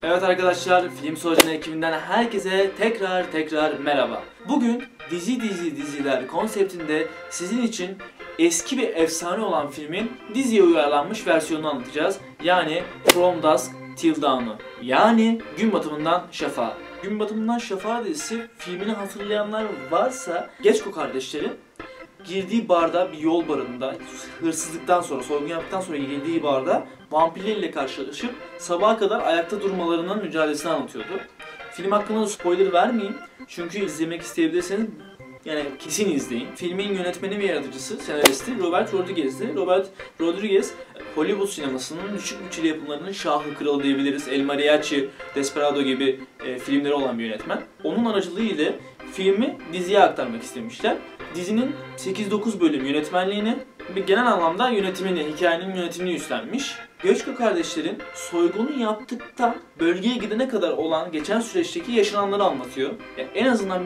Evet arkadaşlar, Film Sonucu ekibinden herkese tekrar merhaba. Bugün diziler konseptinde sizin için eski bir efsane olan filmin diziye uyarlanmış versiyonunu anlatacağız. Yani From Dusk Till Dawn'u. Yani Gün Batımından Şafağa. Gün Batımından Şafağa dizisi filmini hatırlayanlar varsa Geçko kardeşlerin girdiği barda, bir yol barında, hırsızlıktan sonra, soygun yaptıktan sonra girdiği barda vampirlerle karşılaşıp sabaha kadar ayakta durmalarının mücadelesini anlatıyordu. Film hakkında da spoiler vermeyeyim çünkü izlemek isteyebilirseniz yani kesin izleyin. Filmin yönetmeni ve yaratıcısı, senaristi Robert Rodriguez'di. Robert Rodriguez, Hollywood sinemasının düşük bütçeli yapımlarının şahı kralı diyebiliriz. El Mariachi, Desperado gibi filmleri olan bir yönetmen. Onun aracılığı ile filmi diziye aktarmak istemişler. Dizinin 8-9 bölüm yönetmenliğini ve genel anlamda yönetimini, hikayenin yönetimini üstlenmiş. Göçko kardeşlerin soygunu yaptıktan bölgeye gidene kadar olan geçen süreçteki yaşananları anlatıyor. Yani en azından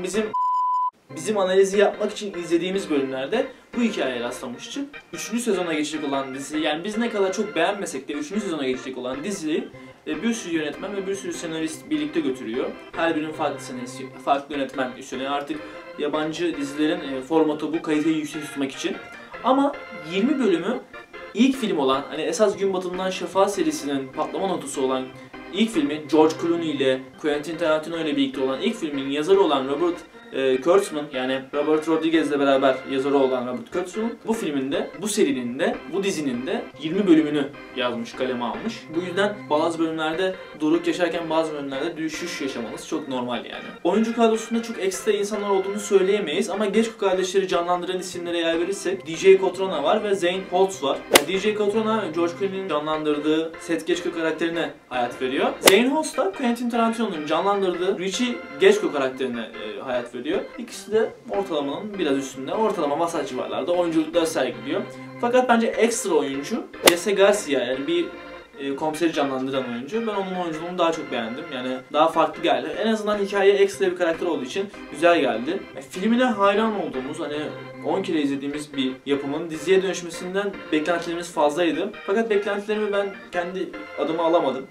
bizim analizi yapmak için izlediğimiz bölümlerde bu hikayeye rastlamıştık. 3. sezona geçecek olan dizi, yani biz ne kadar çok beğenmesek de 3. sezona geçecek olan diziyi bir sürü yönetmen ve bir sürü senarist birlikte götürüyor. Her birinin farklı senarist, farklı yönetmen üstleniyor. Artık yabancı dizilerin formatı bu, kaliteyi yüksek tutmak için. Ama 20 bölümü ilk film olan, hani esas Gün Batımından Şafağa serisinin patlama notusu olan ilk filmi, George Clooney ile Quentin Tarantino ile birlikte olan ilk filmin yazarı olan Robert Kurtzman, yani Robert Rodriguez ile beraber yazarı olan Robert Kurtzman bu filminde, bu serinin de, bu dizinin de 20 bölümünü yazmış, kaleme almış. Bu yüzden bazı bölümlerde doruk yaşarken bazı bölümlerde düşüş yaşamanız çok normal yani. Oyuncu kadrosunda çok ekstra insanlar olduğunu söyleyemeyiz ama Geçko kardeşleri canlandıran isimlere yer verirsek DJ Cotrona var ve Zane Holtz var. Yani DJ Cotrona, George Clooney'nin canlandırdığı Seth Geçko karakterine hayat veriyor. Zane Holtz da Quentin Tarantino'nun canlandırdığı Richie Geçko karakterine hayat veriyor. İkisi de ortalamanın biraz üstünde, ortalama vasat civarlarda oyunculuklar sergiliyor. Fakat bence ekstra oyuncu Jesse Garcia, yani bir komiseri canlandıran oyuncu. Ben onun oyunculuğunu daha çok beğendim. Yani daha farklı geldi. En azından hikayeye ekstra bir karakter olduğu için güzel geldi. Filmine hayran olduğumuz, hani 10 kere izlediğimiz bir yapımın diziye dönüşmesinden beklentilerimiz fazlaydı. Fakat beklentilerimi ben kendi adıma alamadım.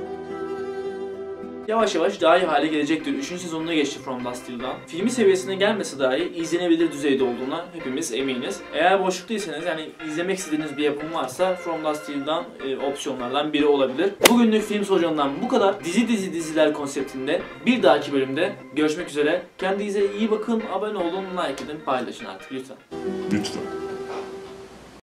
Yavaş yavaş daha iyi hale gelecektir. 3. sezonuna geçti From Dusk Till Dawn. Filmi seviyesine gelmese dahi izlenebilir düzeyde olduğuna hepimiz eminiz. Eğer boşluktaysanız, yani izlemek istediğiniz bir yapım varsa From Dusk Till Dawn opsiyonlardan biri olabilir. Bugünlük Film Sonucu'ndan bu kadar. Diziler konseptinde bir dahaki bölümde görüşmek üzere. Kendinize iyi bakın, abone olun, like edin, paylaşın artık lütfen. Lütfen.